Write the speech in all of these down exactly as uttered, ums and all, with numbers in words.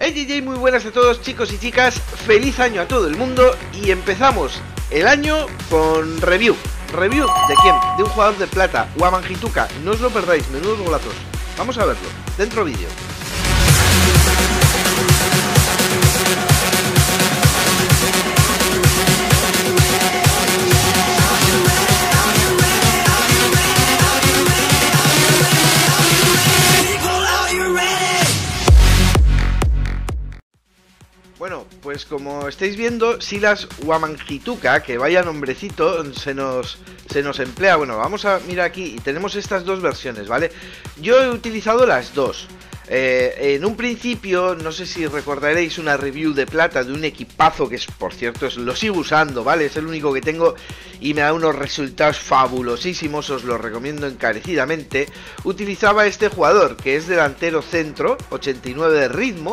Hey J J, muy buenas a todos chicos y chicas, feliz año a todo el mundo y empezamos el año con review. ¿Review de quién? De un jugador de plata, Wamangituka, no os lo perdáis, menudos golazos. Vamos a verlo, dentro vídeo. Bueno, pues como estáis viendo, Silas Wamangituka, que vaya nombrecito, se nos, se nos emplea. Bueno, vamos a mirar aquí y tenemos estas dos versiones, ¿vale? Yo he utilizado las dos. Eh, en un principio, no sé si recordaréis una review de plata de un equipazo que es, por cierto, es, lo sigo usando, ¿vale? Es el único que tengo y me da unos resultados fabulosísimos, os lo recomiendo encarecidamente. Utilizaba este jugador, que es delantero centro, ochenta y nueve de ritmo.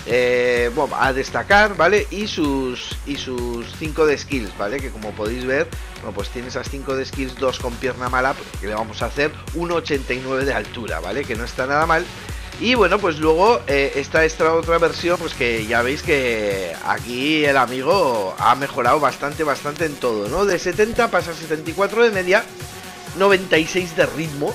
Eh, bueno, a destacar, ¿vale? Y sus y sus cinco de skills, ¿vale? Que como podéis ver, bueno, pues tiene esas cinco de skills, dos con pierna mala, que le vamos a hacer uno ochenta y nueve de altura, ¿vale? Que no está nada mal. Y bueno, pues luego eh, está esta otra versión, pues que ya veis que aquí el amigo ha mejorado bastante, bastante en todo, ¿no? De setenta pasa a setenta y cuatro de media, noventa y seis de ritmo,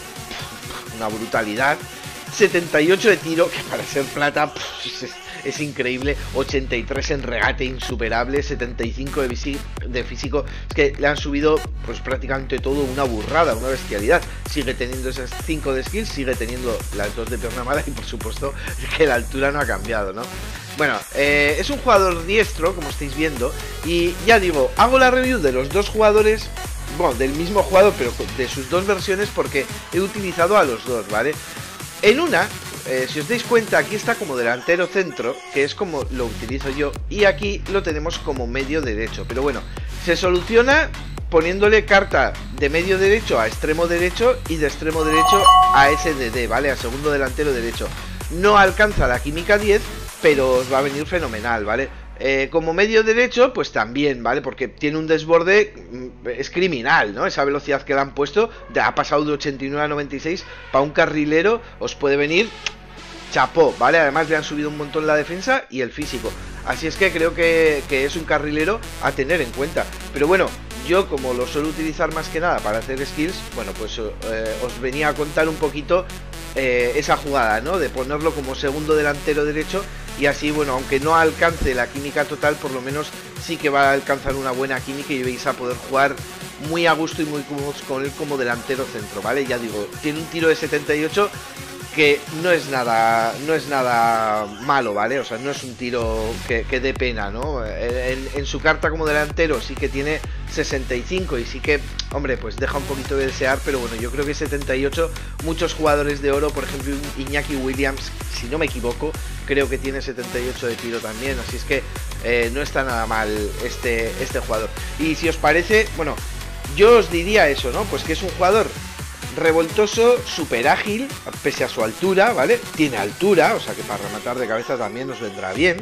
una brutalidad, setenta y ocho de tiro, que para ser plata pff, es, es increíble, ochenta y tres en regate, insuperable, setenta y cinco de, de físico, es que le han subido pues prácticamente todo, una burrada, una bestialidad. Sigue teniendo esas cinco de skills, sigue teniendo las dos de pierna mala y por supuesto que la altura no ha cambiado, ¿no? Bueno, eh, es un jugador diestro, como estáis viendo, y ya digo, hago la review de los dos jugadores, bueno, del mismo jugador, pero de sus dos versiones porque he utilizado a los dos, ¿vale? En una, eh, si os dais cuenta, aquí está como delantero centro, que es como lo utilizo yo, y aquí lo tenemos como medio derecho. Pero bueno, se soluciona poniéndole carta de medio derecho a extremo derecho y de extremo derecho a S D D, ¿vale? A segundo delantero derecho. No alcanza la química diez, pero os va a venir fenomenal, ¿vale? Eh, como medio derecho, pues también, ¿vale? Porque tiene un desborde, es criminal, ¿no? Esa velocidad que le han puesto, de, ha pasado de ochenta y nueve a noventa y seis, para un carrilero os puede venir chapó, ¿vale? Además le han subido un montón la defensa y el físico. Así es que creo que, que es un carrilero a tener en cuenta. Pero bueno, yo como lo suelo utilizar más que nada para hacer skills, bueno, pues eh, os venía a contar un poquito eh, esa jugada, ¿no? De ponerlo como segundo delantero derecho. Y así, bueno, aunque no alcance la química total, por lo menos sí que va a alcanzar una buena química y vais a poder jugar muy a gusto y muy cómodos con él como delantero centro, ¿vale? Ya digo, tiene un tiro de setenta y ocho que no es nada no es nada malo, ¿vale? O sea, no es un tiro que, que dé pena, ¿no? En, en su carta como delantero sí que tiene sesenta y cinco y sí que, hombre, pues deja un poquito de desear, pero bueno, yo creo que setenta y ocho, muchos jugadores de oro, por ejemplo Iñaki Williams, si no me equivoco, creo que tiene setenta y ocho de tiro también, así es que eh, no está nada mal este, este jugador. Y si os parece, bueno, yo os diría eso, ¿no? Pues que es un jugador revoltoso, súper ágil, pese a su altura, ¿vale? Tiene altura, o sea que para rematar de cabeza también nos vendrá bien.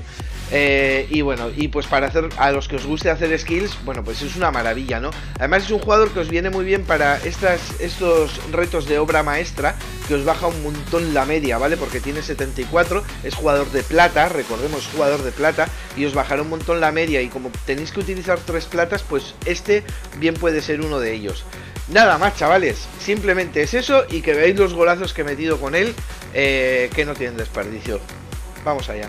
Eh, y bueno, y pues para hacer, a los que os guste hacer skills, bueno, pues es una maravilla, ¿no? Además es un jugador que os viene muy bien para estas, estos retos de obra maestra, que os baja un montón la media, ¿vale? Porque tiene setenta y cuatro, es jugador de plata, recordemos, jugador de plata, y os bajará un montón la media, y como tenéis que utilizar tres platas, pues este bien puede ser uno de ellos. Nada más, chavales, simplemente es eso, y que veáis los golazos que he metido con él, eh, que no tienen desperdicio. Vamos allá.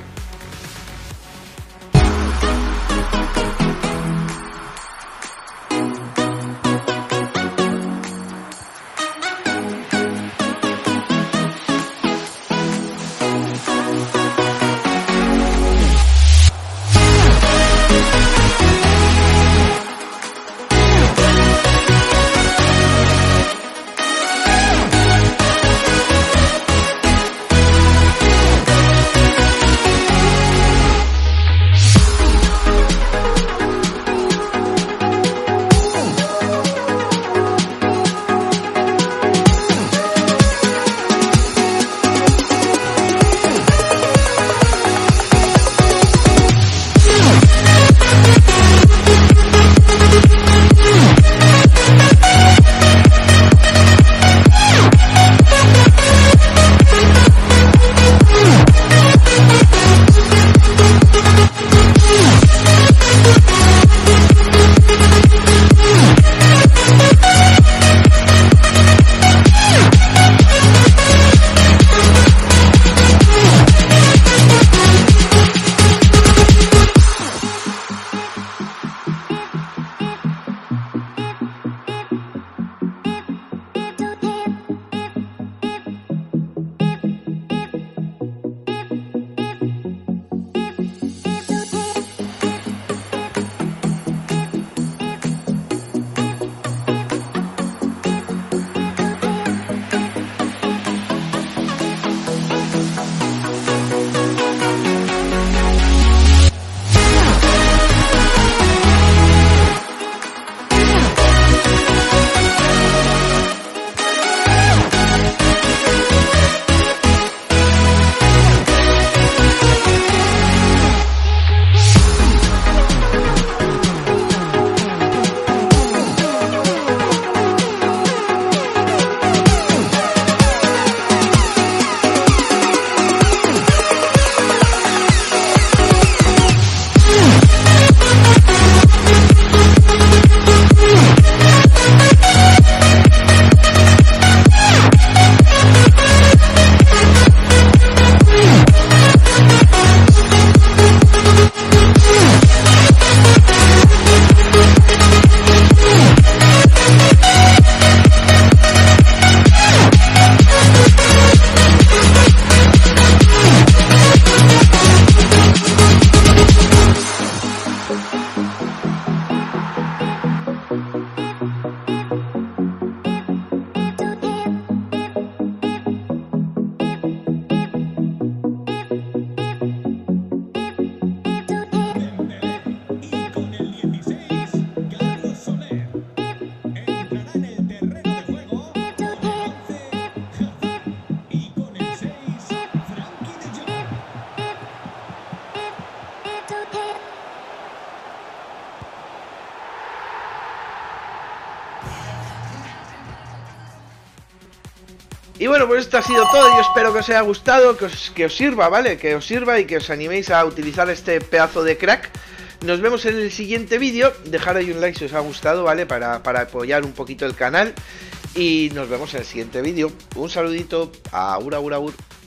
Y bueno, pues esto ha sido todo. Yo espero que os haya gustado, que os, que os sirva, ¿vale? Que os sirva y que os animéis a utilizar este pedazo de crack. Nos vemos en el siguiente vídeo. Dejad ahí un like si os ha gustado, ¿vale? Para, para apoyar un poquito el canal. Y nos vemos en el siguiente vídeo. Un saludito. Aur, aur, aur.